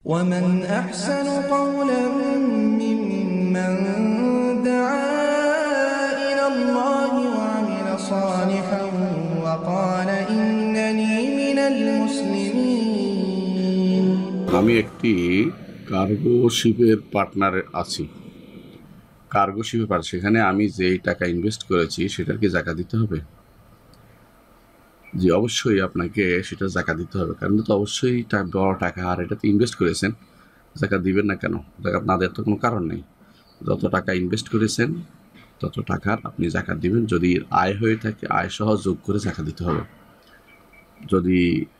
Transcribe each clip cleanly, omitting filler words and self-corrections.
ومن أحسن قولا ممن دعا إلى الله وعمل صالحا وقال إنني من المسلمين। আমি একটি কার্গো শিপের পার্টনারে আছি। কার্গো শিপে সেখানে আমি যেই টাকা ইনভেস্ট করেছি সেটার কি জাকাত দিতে হবে? জি, অবশ্যই আপনাকে সেটা জাকাত দিতে হবে, কারণ তো অবশ্যই বড় টাকা, আর এটাতে ইনভেস্ট করেছেন, জাকাত দিবেন না কেন? জাকাত না দেওয়ার তো কোনো কারণ নেই। যত টাকা ইনভেস্ট করেছেন তত টাকার আপনি জাকাত দিবেন। যদি আয় হয়ে থাকে, আয় সহ যোগ করে জাকাত দিতে হবে। যদি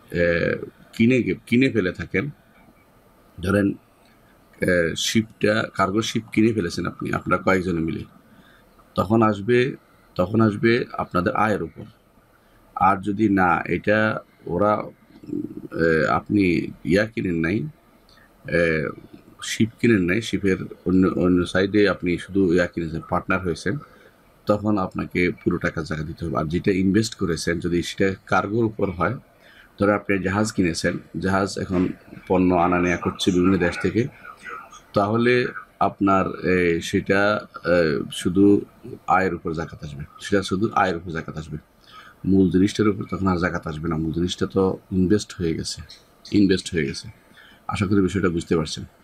কিনে ফেলে থাকেন, ধরেন শিপটা, কার্গো শিপ কিনে ফেলেছেন আপনি, আপনারা কয়েকজনে মিলে, তখন আসবে আপনাদের আয়ের উপর। আর যদি না, এটা ওরা আপনি কিনেন নাই, শিপ কিনেন নাই, শিপের অন্য অন্য সাইডে আপনি শুধু কিনেছেন, পার্টনার হয়েছেন, তখন আপনাকে পুরো টাকা জায়গা দিতে হবে। আর যেটা ইনভেস্ট করেছেন যদি সেটা কার্গোর উপর হয়, ধরো আপনি জাহাজ কিনেছেন, জাহাজ এখন পণ্য আনা নেওয়া করছে বিভিন্ন দেশ থেকে, তাহলে আপনার সেটা শুধু আয়ের উপর জাকাত আসবে, মূল জিনিসটার উপর তখন আর জাকাত আসবে না। মূল জিনিসটা তো ইনভেস্ট হয়ে গেছে। আশা করি বিষয়টা বুঝতে পারছেন।